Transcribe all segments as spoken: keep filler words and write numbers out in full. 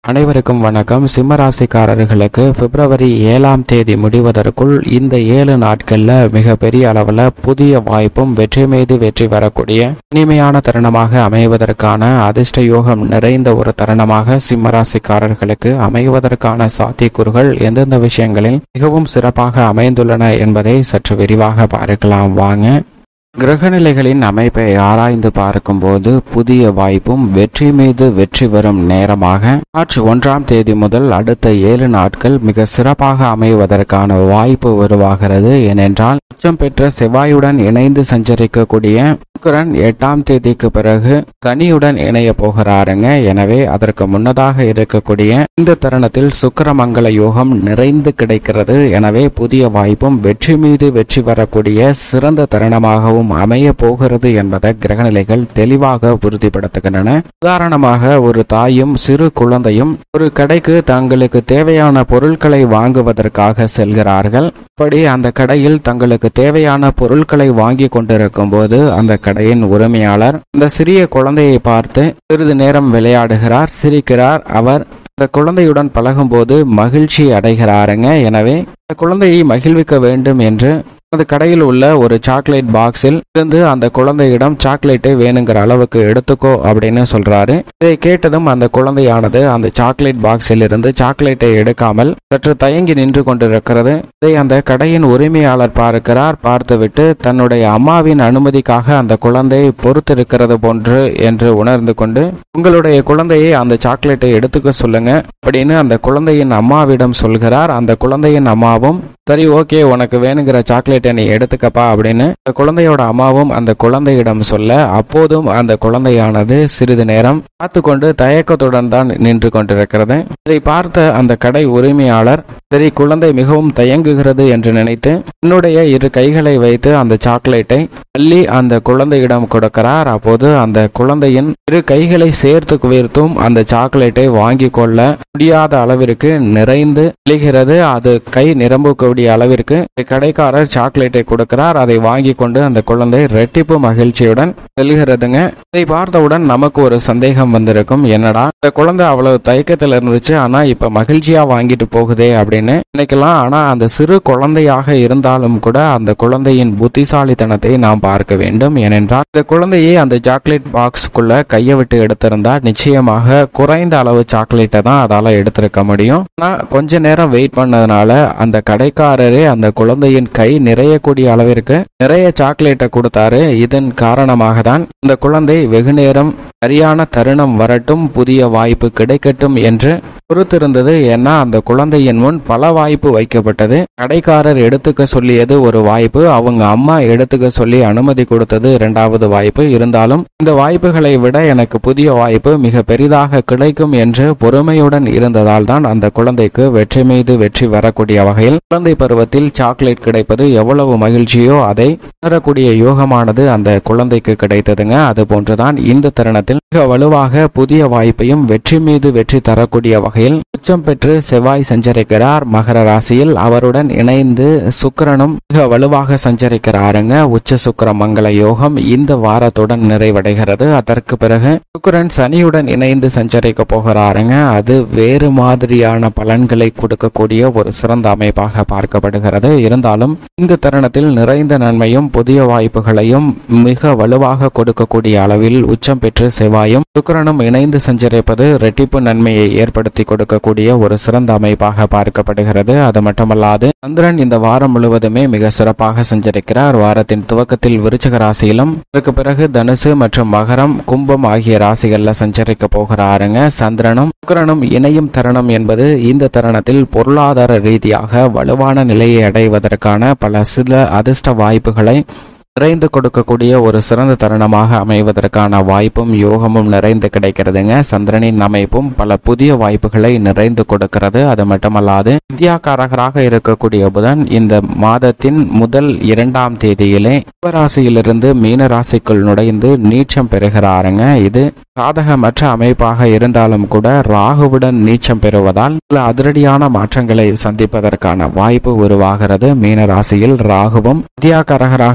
அனைவருக்கும் வணக்கம். சிம்மராசிக்காரர்களுக்கு பிப்ரவரி ஏழாம் தேதி முடிவதற்குள் இந்த ஏழு நாட்கள்ல மிக பெரிய அளவுல புதிய வாய்ப்பும் வெற்றி மீது வெற்றி வரக்கூடிய இனிமையான தருணமாக அமைவதற்கான அதிர்ஷ்ட யோகம் நிறைந்த ஒரு தருணமாக சிம்மராசிக்காரர்களுக்கு அமைவதற்கான சாத்தியக்கூறுகள் எந்தெந்த விஷயங்களில் மிகவும் சிறப்பாக அமைந்துள்ளன என்பதை சற்று விரிவாக பார்க்கலாம் வாங்க. கிரகநிலைகளின் அமைப்பை ஆராய்ந்து பார்க்கும்போது புதிய வாய்ப்பும் வெற்றி மீது வெற்றி வரும் நேரமாக மார்ச் ஒன்றாம் தேதி முதல் அடுத்த ஏழு நாட்கள் மிக சிறப்பாக அமைவதற்கான வாய்ப்பு உருவாகிறது. ஏனென்றால் உச்சம் பெற்ற செவ்வாயுடன் இணைந்து சஞ்சரிக்கக்கூடிய சுக்கிரன் எட்டாம் தேதிக்கு பிறகு சனியுடன் இணைய போகிறாருங்க. எனவே அதற்கு முன்னதாக இருக்கக்கூடிய இந்த தருணத்தில் சுக்கிரமங்கல யோகம் நிறைந்து கிடைக்கிறது. எனவே புதிய வாய்ப்பும் வெற்றி மீது வெற்றி வரக்கூடிய சிறந்த தருணமாகவும் அமைய போகிறது என்பதை கிரகநிலைகள் தெளிவாக உறுதிப்படுத்துகின்றன. உதாரணமாக ஒரு தாயும் சிறு குழந்தையும் ஒரு கடைக்கு தங்களுக்கு தேவையான பொருட்களை வாங்குவதற்காக செல்கிறார்கள். அப்படி அந்த கடையில் தங்களுக்கு தேவையான பொருட்களை வாங்கி கொண்டிருக்கும் போது அந்த கடையின் உரிமையாளர் இந்த சிறிய குழந்தையை பார்த்து சிறிது நேரம் விளையாடுகிறார், சிரிக்கிறார். அவர் அந்த குழந்தையுடன் பழகும் போது மகிழ்ச்சி அடைகிறாருங்க. எனவே அந்த குழந்தையை மகிழ்விக்க வேண்டும் என்று அந்த கடையில் உள்ள ஒரு சாக்லேட் பாக்ஸில் இருந்து அந்த குழந்தையிடம் சாக்லேட்டை வேணுங்கிற அளவுக்கு எடுத்துக்கோ அப்படின்னு சொல்றாரு. இதை கேட்டதும் அந்த குழந்தையானது அந்த சாக்லேட் பாக்ஸில் இருந்து சாக்லேட்டை எடுக்காமல் சற்று தயங்கி நின்று கொண்டிருக்கிறது. இதை அந்த கடையின் உரிமையாளர் பார்க்கிறார். பார்த்துவிட்டு தன்னுடைய அம்மாவின் அனுமதிக்காக அந்த குழந்தை பொறுத்திருக்கிறது போன்று என்று உணர்ந்து கொண்டு உங்களுடைய குழந்தையை அந்த சாக்லேட்டை எடுத்துக்க சொல்லுங்க அப்படின்னு அந்த குழந்தையின் அம்மாவிடம் சொல்கிறார். அந்த குழந்தையின் அம்மாவும் சரி ஓகே உனக்கு வேணுங்கிற சாக்லேட்டை நீ எடுத்துக்கப்பா அப்படின்னு அந்த குழந்தையோட அம்மாவும் அந்த குழந்தையிடம் சொல்ல அப்போதும் அந்த குழந்தையானது சிறிது நேரம் பார்த்து கொண்டு தயக்கத்துடன் தான் நின்று கொண்டிருக்கிறது. இதை பார்த்த அந்த கடை உரிமையாளர் சரி குழந்தை மிகவும் தயங்குகிறது என்று நினைத்து என்னுடைய இரு கைகளை வைத்து அந்த சாக்லேட்டை அள்ளி அந்த குழந்தையிடம் கொடுக்கிறார். அப்போது அந்த குழந்தையின் இரு கைகளை சேர்த்து குவிர்த்தும் அந்த சாக்லேட்டை வாங்கி கொள்ள முடியாத அளவிற்கு நிறைந்து விழுகிறது. அது கை நிரம்பக்கூடிய அளவிற்கு கடைக்காரர் சாக்லேட்டை கொடுக்கிறார். அதை வாங்கி கொண்டு அந்த குழந்தை ரெட்டிப்பு மகிழ்ச்சியுடன் செல்கிறதுங்க. இதை பார்த்தவுடன் நமக்கு ஒரு சந்தேகம் வந்திருக்கும், என்னடா இந்த குழந்தை அவ்வளவு தயக்கத்தில் இருந்துச்சு ஆனா இப்ப மகிழ்ச்சியா வாங்கிட்டு போகுதே அப்படின்னு நினைக்கலாம். ஆனா அந்த சிறு குழந்தையாக இருந்தாலும் கூட அந்த குழந்தையின் புத்திசாலித்தனத்தை நாம் பார்க்க வேண்டும். ஏனென்றால் இந்த குழந்தையை அந்த சாக்லேட் பாக்ஸுக்குள்ள கையை விட்டு எடுத்திருந்தா நிச்சயமாக குறைந்த அளவு சாக்லேட்டை தான் அதால எடுத்திருக்க முடியும். ஆனா கொஞ்ச நேரம் வெயிட் பண்ணதுனால அந்த கடைக்காரரே அந்த குழந்தையின் கை நிறையக்கூடிய அளவிற்கு நிறைய சாக்லேட்டை கொடுத்தாரு. இதன் காரணமாக தான் இந்த குழந்தை வெகு நேரம் சரியான தருணம் வரட்டும் புதிய வாய்ப்பு கிடைக்கட்டும் என்று பொறுத்திருந்தது. ஏன்னா அந்த குழந்தையின் முன் பல வாய்ப்பு வைக்கப்பட்டது. கடைக்காரர் எடுத்துக்க சொல்லியது ஒரு வாய்ப்பு, அவங்க அம்மா எடுத்துக்க சொல்லி அனுமதி கொடுத்தது இரண்டாவது வாய்ப்பு. இருந்தாலும் இந்த வாய்ப்புகளை விட எனக்கு புதிய வாய்ப்பு மிக பெரிதாக கிடைக்கும் என்று பொறுமையுடன் இருந்ததால் தான் அந்த குழந்தைக்கு வெற்றி மீது வெற்றி வரக்கூடிய வகையில் குழந்தை பருவத்தில் சாக்லேட் கிடைப்பது எவ்வளவு மகிழ்ச்சியோ அதை உணரக்கூடிய யோகமானது அந்த குழந்தைக்கு கிடைத்ததுங்க. அது போன்றுதான் இந்த தருணத்தில் மிக வலுவாக புதிய வாய்ப்பையும் வெற்றி மீது வெற்றி தரக்கூடிய வகையில் உச்சம் பெற்று செவ்வாய் சஞ்சரிக்கிறார் மகர ராசியில். அவருடன் இணைந்து சுக்கிரனும் மிக வலுவாக சஞ்சரிக்கிறாருங்க. உச்ச சுக்கிர மங்கள யோகம் இந்த வாரத்துடன் நிறைவடைகிறது. அதற்கு பிறகு சுக்கிரன் சனியுடன் இணைந்து சஞ்சரிக்க போகிறாருங்க. அது வேறு மாதிரியான பலன்களை கொடுக்கக்கூடிய ஒரு சிறந்த அமைப்பாக பார்க்கப்படுகிறது. இருந்தாலும் இந்த தருணத்தில் நிறைந்த நன்மையும் புதிய வாய்ப்புகளையும் மிக வலுவாக கொடுக்கக்கூடிய அளவில் உச்சம் பெற்று செவ்வாயும் சுக்கிரனும் இணைந்து சஞ்சரிப்பது இரட்டிப்பு நன்மையை ஏற்படுத்தி கொடுக்கக்கூடிய ஒரு சிறந்த அமைப்பாக பார்க்கப்படுகிறது. அது மட்டுமல்லாது சந்திரன் இந்த வாரம் முழுவதுமே மிக சிறப்பாக சஞ்சரிக்கிறார். வாரத்தின் துவக்கத்தில் விருச்சிக ராசியிலும் அதற்கு பிறகு தனுசு மற்றும் மகரம் கும்பம் ஆகிய ராசிகள்ல சஞ்சரிக்க போகிறாருங்க. சந்திரனும் சுக்கிரனும் இணையும் தருணம் என்பது இந்த தருணத்தில் பொருளாதார ரீதியாக வலுவான நிலையை அடைவதற்கான பல சில அதிர்ஷ்ட வாய்ப்புகளை நிறைந்து கொடுக்கக்கூடிய ஒரு சிறந்த தருணமாக அமைவதற்கான வாய்ப்பும் யோகமும் நிறைந்து கிடைக்கிறதுங்க. சந்திரனின் அமைப்பும் பல புதிய வாய்ப்புகளை நிறைந்து கொடுக்கிறது. அது மட்டுமல்லாது வித்யாகாரகராக இருக்கக்கூடிய புதன் இந்த மாதத்தின் முதல் இரண்டாம் தேதியிலே கும்பராசியிலிருந்து மீன ராசிக்குள் நுழைந்து நீச்சம் பெறுகிறாருங்க. இது சாதகமற்ற அமைப்பாக இருந்தாலும் கூட ராகுவுடன் நீச்சம் பெறுவதால் சில அதிரடியான மாற்றங்களை சந்திப்பதற்கான வாய்ப்பு உருவாகிறது. மீன ராசியில் ராகுவும் வித்யாகாரகராக புதனும்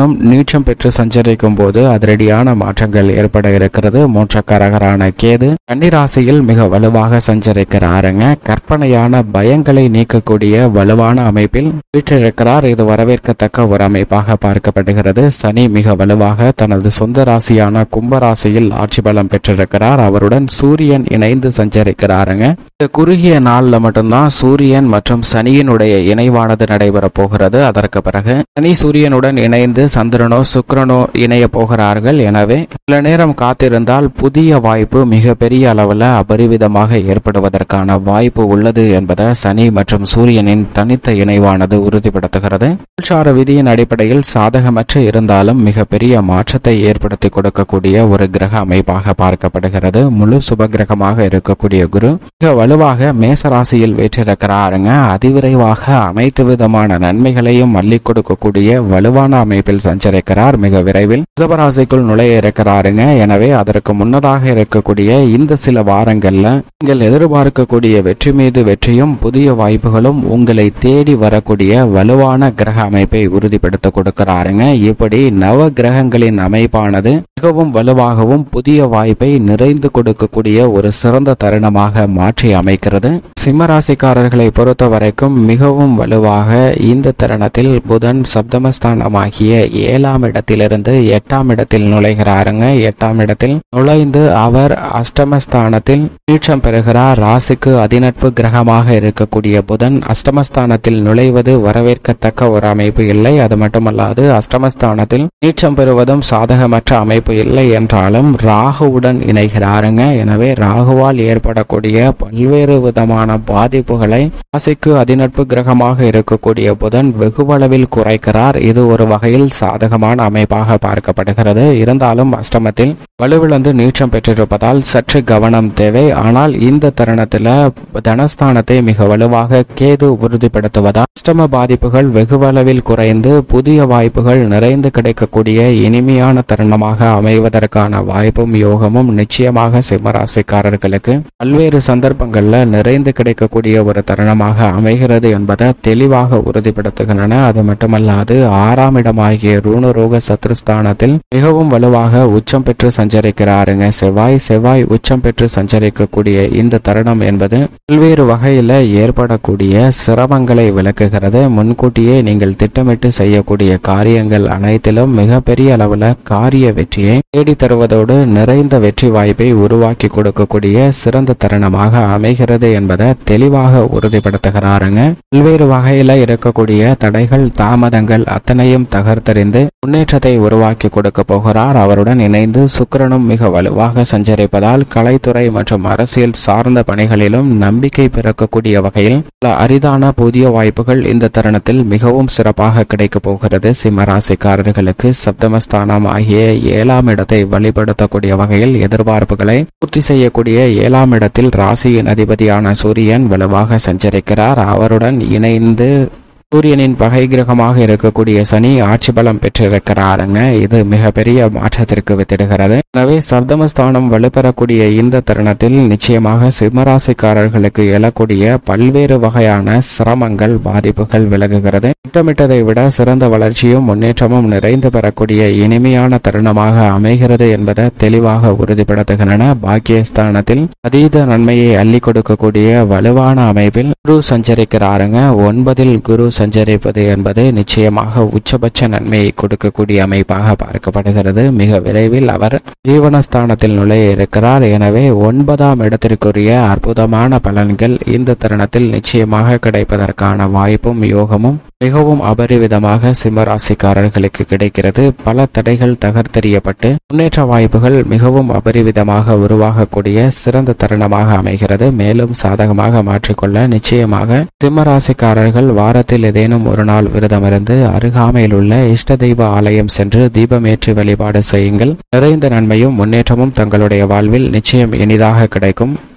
சூரியனும் நீச்சம் பெற்று சஞ்சரிக்கும் போது அதிரடியான மாற்றங்கள் ஏற்பட இருக்கிறது. மோட்சக்காரகரான கேது கன்னிராசியில் மிக வலுவாக சஞ்சரிக்கிறாருங்க. கற்பனையான பயங்களை நீக்கக்கூடிய வலுவான அமைப்பில் வீற்றிருக்கிறார். இது வரவேற்கத்தக்க ஒரு அமைப்பாக பார்க்கப்படுகிறது. சனி மிக வலுவாக தனது சொந்த ராசியான கும்பராசியில் ஆட்சி பலம் பெற்றிருக்கிறார். அவருடன் சூரியன் இணைந்து சஞ்சரிக்கிறாருங்க. இந்த குறுகிய நாள்ல மட்டும்தான் சூரியன் மற்றும் சனியினுடைய இணைவானது நடைபெற போகிறது. அதற்கு பிறகு சனி சூரியனுடன் இணைந்து சந்திரனோ சுக்கிரனோ இணைய போகிறார்கள். எனவே சில நேரம் காத்திருந்தால் புதிய வாய்ப்பு மிக பெரிய அளவில் அபரிவிதமாக ஏற்படுவதற்கான வாய்ப்பு உள்ளது என்பதை சனி மற்றும் சூரியனின் தனித்த இணைவானது உறுதிப்படுத்துகிறது. கோல்சார விதியின் அடிப்படையில் சாதகமற்ற இருந்தாலும் மிகப்பெரிய மாற்றத்தை ஏற்படுத்தி கொடுக்கக்கூடிய ஒரு கிரக அமைப்பாக பார்க்கப்படுகிறது. முழு சுப கிரகமாக இருக்கக்கூடிய குரு மிக வலுவாக மேசராசியில் வீற்றிருக்கிறாருங்க. அதிவிரைவாக அனைத்து விதமான நன்மைகளையும் அள்ளி கொடுக்கக்கூடிய வலுவான அமைப்பில் சஞ்சரிக்கிறார். மிக விரைவில் ரிஷபராசிக்குள் நுழைய இருக்கிறாருங்க. எனவே அதற்கு முன்னதாக இருக்கக்கூடிய இந்த சில வாரங்கள்ல நீங்கள் எதிர்பார்க்கக்கூடிய வெற்றி மீது வெற்றியும் புதிய வாய்ப்புகளும் உங்களை தேடி வரக்கூடிய வலுவான கிரக அமைப்பை உறுதிப்படுத்த கொடுக்கிறாருங்க. இப்படி நவ கிரகங்களின் அமைப்பானது மிகவும் வலுவாகவும் புதிய வாய்ப்பை நிறைந்து கொடுக்கக்கூடிய ஒரு சிறந்த தருணமாக மாற்றி அமைக்கிறது. சிம்மராசிக்காரர்களை பொறுத்த வரைக்கும் மிகவும் வலுவாக இந்த தருணத்தில் புதன் சப்தமஸ்தானமாகிய ஏழாம் இடத்திலிருந்து எட்டாம் இடத்தில் நுழைகிறாருங்க. எட்டாம் இடத்தில் நுழைந்து அவர் அஷ்டமஸ்தானத்தில் நீச்சம் பெறுகிறார். ராசிக்கு அதிநட்பு கிரகமாக இருக்கக்கூடிய புதன் அஷ்டமஸ்தானத்தில் நுழைவது வரவேற்கத்தக்க ஒரு அமைப்பு இல்லை. அது மட்டுமல்லாது அஷ்டமஸ்தானத்தில் நீச்சம் பெறுவதும் சாதகமற்ற அமைப்பு இல்லை என்றாலும் ராகுவுடன் இணைகிறாருங்க. எனவே ராகுவால் ஏற்படக்கூடிய பல்வேறு விதமான பாதிப்புகளை ராசிக்கு அதிநட்பு கிரகமாக இருக்கக்கூடிய புதன் வெகுவளவில் குறைக்கிறார். இது ஒரு வகையில் சாதகமான அமைப்பாக பார்க்கப்படுகிறது. இருந்தாலும் அஷ்டமத்தில் வலுவிழந்து நீச்சம் பெற்றிருப்பதால் சற்று கவனம் தேவை. ஆனால் இந்த தருணத்தில் தனஸ்தானத்தை மிக வலுவாக கேது உறுதிப்படுத்துவதால் அஷ்டம பாதிப்புகள் வெகுவளவில் குறைந்து புதிய வாய்ப்புகள் நிறைந்து கிடைக்கக்கூடிய இனிமையான தருணமாக அமைவதற்கான வாய்ப்பும் யோகமும் நிச்சயமாக சிம்மராசிக்காரர்களுக்கு பல்வேறு சந்தர்ப்பங்கள்ல நிறைந்து கிடைக்கக்கூடிய ஒரு தருணமாக அமைகிறது என்பதை தெளிவாக உறுதிப்படுத்துகின்றன. அது மட்டுமல்லாது ஆறாம் இடமாகிய ரூணரோக சத்ருஸ்தானத்தில் மிகவும் வலுவாக உச்சம் பெற்று சஞ்சரிக்கிறாருங்க. செவ்வாய் செவ்வாய் உச்சம் பெற்று சஞ்சரிக்கக்கூடிய இந்த தருணம் என்பது பல்வேறு வகையில ஏற்படக்கூடிய சிரமங்களை விளக்குகிறது. முன்கூட்டியே நீங்கள் திட்டமிட்டு செய்யக்கூடிய காரியங்கள் அனைத்திலும் மிகப்பெரிய அளவுல காரிய வெற்றியை தேடி தருவதோடு நிறைந்த வெற்றி வாய்ப்பை உருவாக்கி கொடுக்கக்கூடிய சிறந்த தருணமாக அமைகிறது என்பதை தெளிவாக உறுதிப்படுத்துகிறாருங்க. பல்வேறு வகையில இருக்கக்கூடிய தடைகள் தாமதங்கள் அத்தனையும் தகர்த்தறிந்து முன்னேற்றத்தை உருவாக்கி கொடுக்க போகிறார். அவருடன் இணைந்து சுக்கிரனும் மிக வலுவாக சஞ்சரிப்பதால் கலைத்துறை மற்றும் அரசியல் சார்ந்த பணிகளிலும் நம்பிக்கை பிறக்கக்கூடிய வகையில் பல அரிதான புதிய வாய்ப்புகள் இந்த தருணத்தில் மிகவும் சிறப்பாக கிடைக்க போகிறது. சிம்மராசிக்காரர்களுக்கு சப்தமஸ்தானம் ஆகிய ஏழாம் இடத்தை வழிபடுத்தக்கூடிய வகையில் எதிர்பார்ப்புகளை பூர்த்தி செய்யக்கூடிய ஏழாம் இடத்தில் ராசியின் அதிபதியான சூரியன் வலுவாக சஞ்சரிக்கிறார். அவருடன் இணைந்து சூரியனின் பகை கிரகமாக இருக்கக்கூடிய சனி ஆட்சி பலம் பெற்றிருக்கிறாருங்க. இது மிகப்பெரிய மாற்றத்திற்கு வித்திடுகிறது. எனவே சப்தமஸ்தானம் வலுப்பெறக்கூடிய இந்த தருணத்தில் நிச்சயமாக சிம்மராசிக்காரர்களுக்கு எழக்கூடிய பல்வேறு வகையான சிரமங்கள் பாதிப்புகள் விலகுகிறது. திட்டமிட்டதை விட சிறந்த வளர்ச்சியும் முன்னேற்றமும் நிறைந்து பெறக்கூடிய இனிமையான தருணமாக அமைகிறது என்பதை தெளிவாக உறுதிப்படுத்துகின்றன. பாக்கியஸ்தானத்தில் அதீத நன்மையை அள்ளி கொடுக்கக்கூடிய வலுவான அமைப்பில் குரு சஞ்சரிக்கிறாருங்க. ஒன்பதில் குரு சஞ்சரிப்பது என்பது நிச்சயமாக உச்சபட்ச நன்மையை கொடுக்கக்கூடிய அமைப்பாக பார்க்கப்படுகிறது. மிக விரைவில் அவர் ஜீவனஸ்தானத்தில் நுழைய இருக்கிறார். எனவே ஒன்பதாம் இடத்திற்குரிய அற்புதமான பலன்கள் இந்த தருணத்தில் நிச்சயமாக கிடைப்பதற்கான வாய்ப்பும் யோகமும் மிகவும் அபரிவிதமாக சிம்மராசிக்காரர்களுக்கு கிடைக்கிறது. பல தடைகள் தகர்த்தெறியப்பட்டு முன்னேற்ற வாய்ப்புகள் மிகவும் அபரிவிதமாக உருவாகக்கூடிய சிறந்த தருணமாக அமைகிறது. மேலும் சாதகமாக மாற்றிக்கொள்ள நிச்சயமாக சிம்மராசிக்காரர்கள் வாரத்தில் ஏதேனும் ஒரு நாள் விரதமிருந்து அருகாமையில் உள்ள இஷ்ட தெய்வ ஆலயம் சென்று தீபமேற்றி வழிபாடு செய்யுங்கள். நிறைந்த நன்மையும் முன்னேற்றமும் தங்களுடைய வாழ்வில் நிச்சயம் இனிதாக கிடைக்கும்.